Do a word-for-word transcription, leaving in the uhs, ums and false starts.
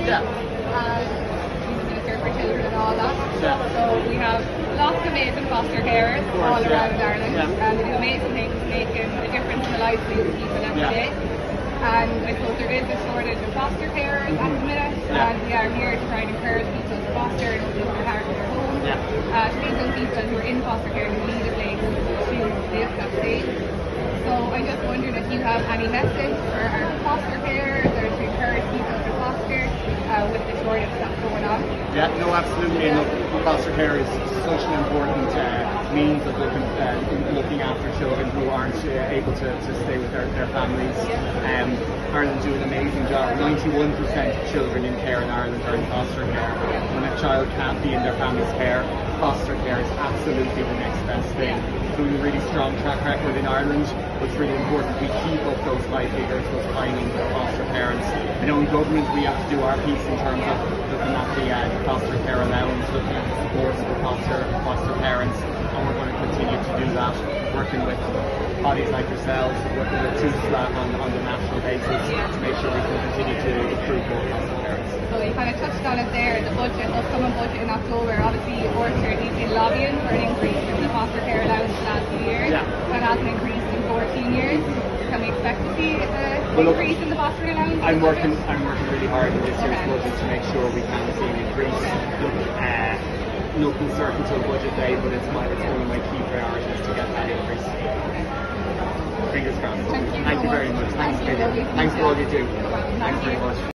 Yeah. and he's a minister for children and all that. Yeah. So we have lots of amazing foster carers course, all yeah. around Ireland, Yeah. and they do amazing things, making a difference in the lives of young people every Yeah. day. And I suppose there is a shortage of foster carers mm-hmm. at the minute, yeah. and we are here to try and encourage people to foster and to look after their homes. Yeah. Uh, to these young people who are in foster care who need a place to live that stage. So I'm just wondering if you have any message for our foster carers or to encourage people to foster uh, with the shortage that's going on. Yeah, no, absolutely. And look, foster care is such an important uh, means of looking, uh, looking after children who aren't uh, able to, to stay with their, their families. Um, Ireland do an amazing job. ninety-one percent of children in care in Ireland are in foster care. When a child can't be in their family's care, foster care is absolutely the next best thing. So we have a really strong track record in Ireland. It's really important we keep up those high figures, those high numbers of foster parents. I know in government we have to do our piece in terms of looking at the uh, Foster Care Allowance, looking at the support for foster, foster parents, and we're going to continue to do that, working with bodies like yourselves, working with two SLAT on, on the national basis to make sure we can continue to improve more foster parents. So you kind of touched on it there, the budget, upcoming budget in October. Obviously, Orchard has been lobbying for an increase in the foster care allowance the last few years. Yeah. That hasn't increased in fourteen years. Can we expect to see an well, increase look, in the foster allowance? I'm working, I'm working really hard in this year's okay. budget to make sure we can see an increase. Look, uh, nothing's certain until budget day, but it's, my, it's one of my key priorities to get that increase. Fingers crossed. Thank you, Thank so you much. very much. Thanks, Thank you. Thanks for all you do. Thanks Thank very you. much.